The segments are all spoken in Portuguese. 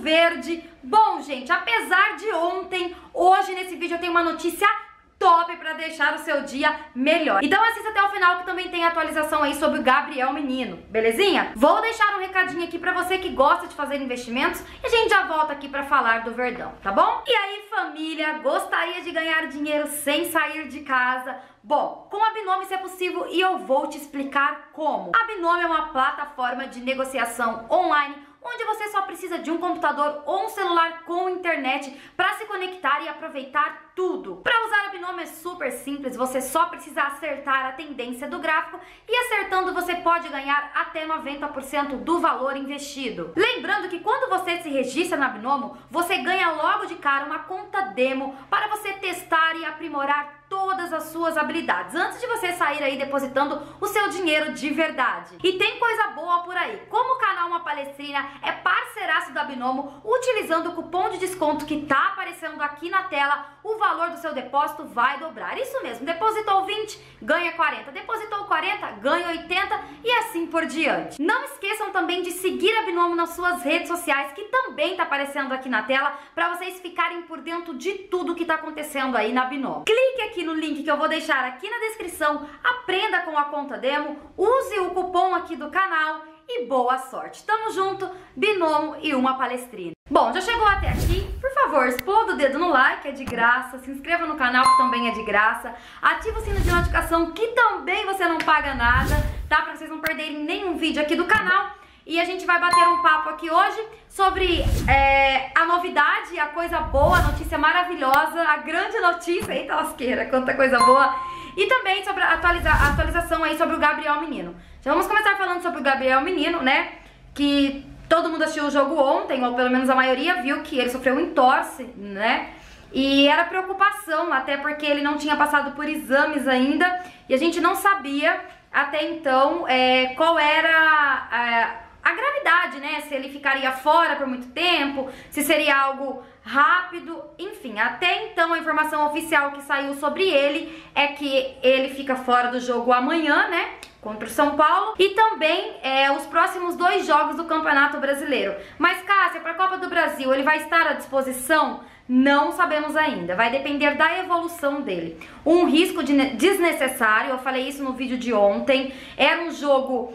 verde. Bom, gente, apesar de ontem, hoje nesse vídeo eu tenho uma notícia top pra deixar o seu dia melhor. Então assista até o final que também tem atualização aí sobre o Gabriel Menino, belezinha? Vou deixar um recadinho aqui pra você que gosta de fazer investimentos e a gente já volta aqui pra falar do Verdão, tá bom? E aí, família, gostaria de ganhar dinheiro sem sair de casa? Bom, com a Binômio isso é possível e eu vou te explicar como. A Binômio é uma plataforma de negociação online onde você só precisa de um computador ou um celular com internet para se conectar e aproveitar tudo. Para usar a Binômio é super simples, você só precisa acertar a tendência do gráfico e acertando você pode ganhar até 90% do valor investido. Lembrando que quando você se registra na Binômio, você ganha logo de cara uma conta demo para você testar e aprimorar todas as suas habilidades, antes de você sair aí depositando o seu dinheiro de verdade. E tem coisa boa por aí, como o canal Uma Palestrina é parceiraço da Binômio, utilizando o cupom de desconto que tá aparecendo aqui na tela, o valor do seu depósito vai dobrar. Isso mesmo, depositou 20, ganha 40, depositou 40, ganha 80 e assim por diante. Não esqueçam também de seguir a Binômio nas suas redes sociais, que também tá aparecendo aqui na tela, para vocês ficarem por dentro de tudo que tá acontecendo aí na Binômio. Clique aqui no link que eu vou deixar aqui na descrição, aprenda com a conta demo, use o cupom aqui do canal e boa sorte. Tamo junto, Binômio e Uma Palestrina. Bom, já chegou até aqui? Por favor, exploda o dedo no like, é de graça, se inscreva no canal que também é de graça, ativa o sino de notificação que também você não paga nada, tá? Pra vocês não perderem nenhum vídeo aqui do canal. E a gente vai bater um papo aqui hoje sobre a novidade, a coisa boa, a notícia maravilhosa, a grande notícia, eita lasqueira, quanta coisa boa. E também sobre a atualização aí sobre o Gabriel Menino. Já vamos começar falando sobre o Gabriel Menino, né? Que todo mundo assistiu o jogo ontem, ou pelo menos a maioria viu que ele sofreu um entorse, né? E era preocupação, até porque ele não tinha passado por exames ainda. E a gente não sabia até então qual era a gravidade, né? Se ele ficaria fora por muito tempo, se seria algo rápido, enfim. Até então a informação oficial que saiu sobre ele é que ele fica fora do jogo amanhã, né? Contra o São Paulo e também os próximos 2 jogos do Campeonato Brasileiro. Mas, Cássia, para a Copa do Brasil, ele vai estar à disposição? Não sabemos ainda, vai depender da evolução dele. Um risco desnecessário, eu falei isso no vídeo de ontem, era um jogo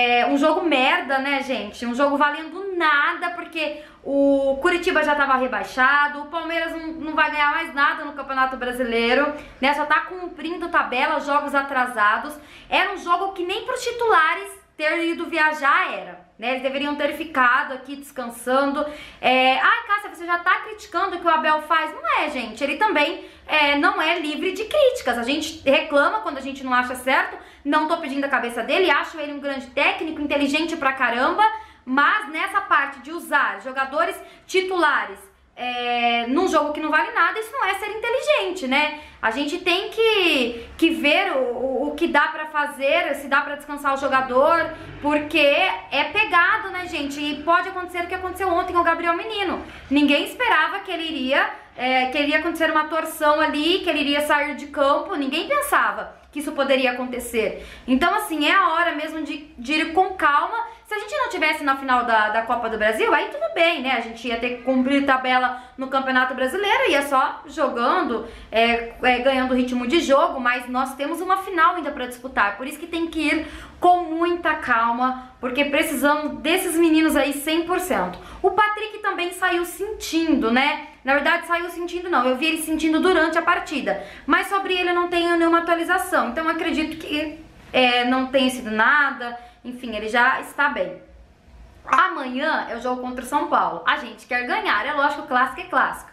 merda, né, gente? Um jogo valendo nada, porque o Curitiba já tava rebaixado, o Palmeiras não vai ganhar mais nada no Campeonato Brasileiro, né? Só tá cumprindo tabela, jogos atrasados. Era um jogo que nem pros titulares ter ido viajar era, né? Eles deveriam ter ficado aqui descansando. Cássia, você já tá criticando o que o Abel faz? Não é, gente. Ele também não é livre de críticas. A gente reclama quando a gente não acha certo. Não tô pedindo a cabeça dele. Acho ele um grande técnico, inteligente pra caramba. Mas nessa parte de usar jogadores titulares num jogo que não vale nada, isso não é ser inteligente, né? A gente tem que ver o que dá pra fazer, se dá pra descansar o jogador, porque é pegado, né, gente? E pode acontecer o que aconteceu ontem com o Gabriel Menino. Ninguém esperava que ele iria acontecer uma torção ali, que ele iria sair de campo, ninguém pensava que isso poderia acontecer. Então, assim, é a hora mesmo de ir com calma. Se a gente não tivesse na final da Copa do Brasil, aí tudo bem, né? A gente ia ter que cumprir tabela no Campeonato Brasileiro, ia só jogando, ganhando ritmo de jogo, mas nós temos uma final ainda pra disputar. Por isso que tem que ir com muita calma, porque precisamos desses meninos aí 100%. O Patrick também saiu sentindo, né? Na verdade, saiu sentindo não, eu vi ele sentindo durante a partida, mas sobre ele eu não tenho nenhuma atualização, então eu acredito que não tenha sido nada, enfim, ele já está bem. Amanhã é o jogo contra o São Paulo, a gente quer ganhar, é lógico, clássico é clássico.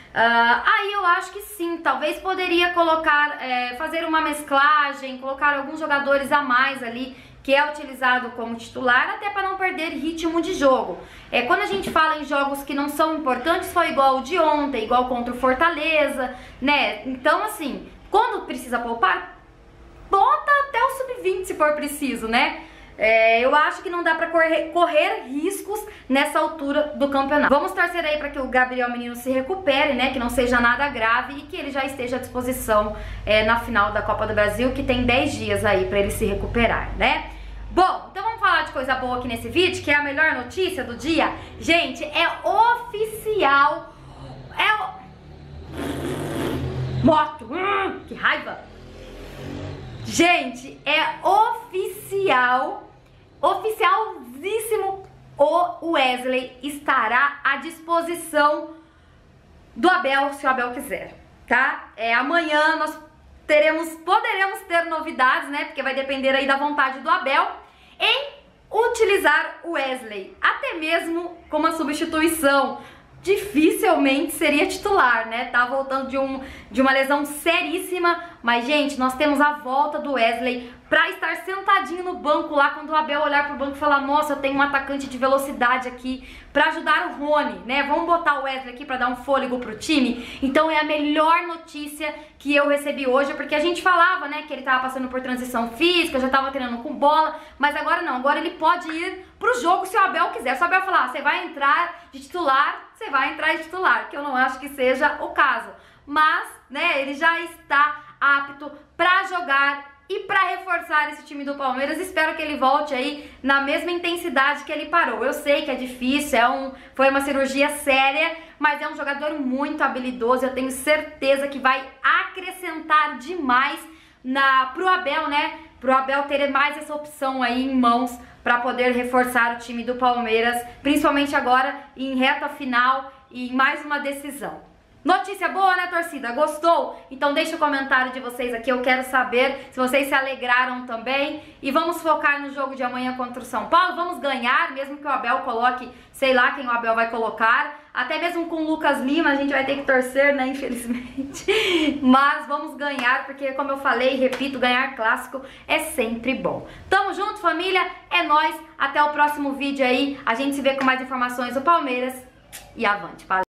Aí eu acho que sim, talvez poderia colocar, fazer uma mesclagem, colocar alguns jogadores a mais ali, que é utilizado como titular, até para não perder ritmo de jogo. Quando a gente fala em jogos que não são importantes, foi igual o de ontem, igual contra o Fortaleza, né? Então, assim, quando precisa poupar, bota até o sub-20 se for preciso, né? Eu acho que não dá pra correr riscos nessa altura do campeonato. Vamos torcer aí pra que o Gabriel Menino se recupere, né? Que não seja nada grave e que ele já esteja à disposição na final da Copa do Brasil, que tem 10 dias aí pra ele se recuperar, né? Bom, então vamos falar falar de coisa boa aqui nesse vídeo, que é a melhor notícia do dia. Gente, é oficial. Moto, que raiva. Gente, é oficial, oficialzíssimo, o Wesley estará à disposição do Abel, se o Abel quiser, tá? Amanhã nós poderemos ter novidades, né? Porque vai depender aí da vontade do Abel em utilizar o Wesley, até mesmo como uma substituição. Dificilmente seria titular, né? Tá voltando de uma lesão seríssima. Mas, gente, nós temos a volta do Wesley pra estar sentadinho no banco lá, quando o Abel olhar pro banco e falar: nossa, eu tenho um atacante de velocidade aqui pra ajudar o Rony, né? Vamos botar o Wesley aqui pra dar um fôlego pro time. Então é a melhor notícia que eu recebi hoje, porque a gente falava, né, que ele tava passando por transição física, já tava treinando com bola, mas agora não, agora ele pode ir pro jogo se o Abel quiser. Se o Abel falar: você vai entrar de titular, você vai entrar de titular, que eu não acho que seja o caso. Mas, né, ele já está apto pra jogar e pra reforçar esse time do Palmeiras. Espero que ele volte aí na mesma intensidade que ele parou. Eu sei que é difícil, foi uma cirurgia séria, mas é um jogador muito habilidoso. Eu tenho certeza que vai acrescentar demais pro Abel, né? Pro Abel ter mais essa opção aí em mãos para poder reforçar o time do Palmeiras, principalmente agora em reta final e em mais uma decisão. Notícia boa, né, torcida? Gostou? Então deixa o comentário de vocês aqui, eu quero saber se vocês se alegraram também. E vamos focar no jogo de amanhã contra o São Paulo. Vamos ganhar, mesmo que o Abel coloque, sei lá quem o Abel vai colocar. Até mesmo com o Lucas Lima a gente vai ter que torcer, né, infelizmente. Mas vamos ganhar, porque como eu falei e repito, ganhar clássico é sempre bom. Tamo junto, família, é nóis. Até o próximo vídeo aí, a gente se vê com mais informações do Palmeiras. E avante, valeu!